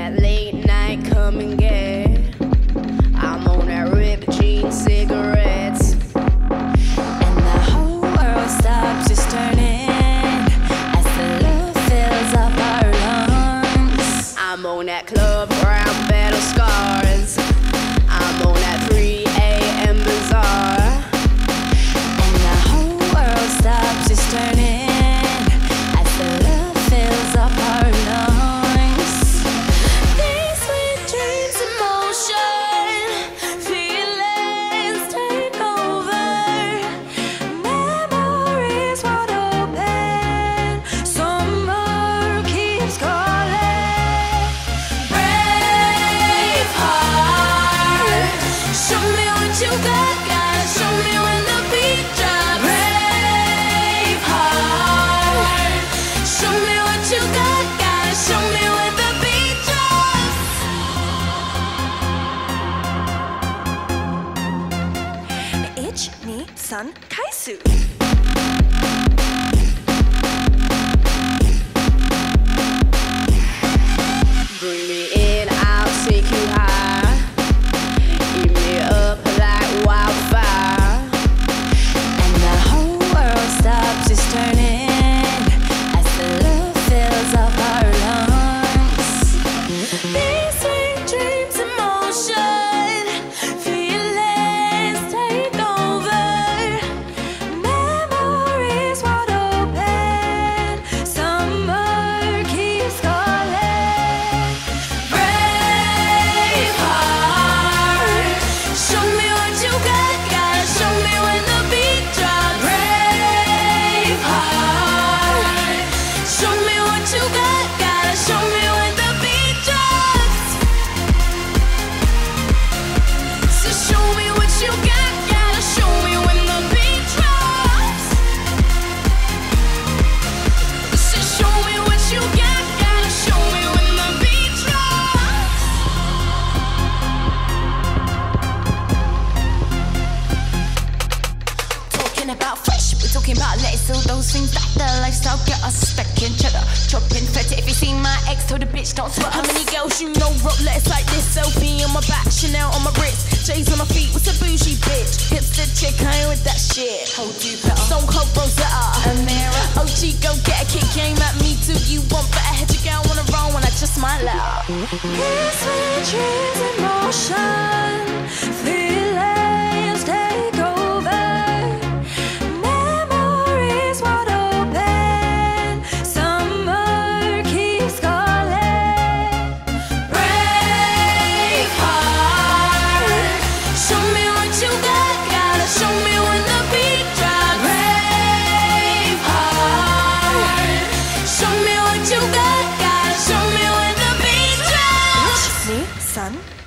that late night come and get. I'm on that ripped jeans, cigarettes, and the whole world stops just turning as the love fills up our lungs. I'm on that club brown battle scars. I'm on that 3 a.m. bazaar, and the whole world stops just turning as the love fills up our lungs. These sweet dreams in motion, feelings take over, memories wide open, summer keeps calling. Brave heart, show me what you got, gotta show me when the beat drops. Brave heart, show me what you got, gotta show me when the beat drops. Ich ni san kaisu. Bring me in, I'll take you high. Eat me up like wildfire, and the whole world stops just turning as the love fills up our lungs. These sweet dreams in motion, feelings take over, memories wide open, summer keeps calling. Brave heart, show me what you got, gotta show me when the beat drops. Brave heart, show me what you got, gotta show me when the beat drops. So show me what you got, gotta show me when the beat drops. So show me what you got, gotta show me when the beat drops. Talking about fresh, we're talking about lettuce, all those things that the lifestyle get us stacking cheddar, chopping feta. If you see my ex, told a bitch don't sweat. How many girls you know rock lettuce like this? Selfie on my back, Chanel on my wrist, J's on my feet. What's a bougie bitch? Hipster chick, I ain't with that shit. Hold you better. Stone Cold Rosetta, Amira, OG, go get a kick. Came at me too. You want better? Head your girl wanna roll when I just might let her. These sweet dreams in motion, feelings take over, memories wide open, summer keeps calling. Brave heart, show me what you got, gotta show me when the beat drops. Brave heart, show me what you got, gotta show me when the beat drops. Ich ni san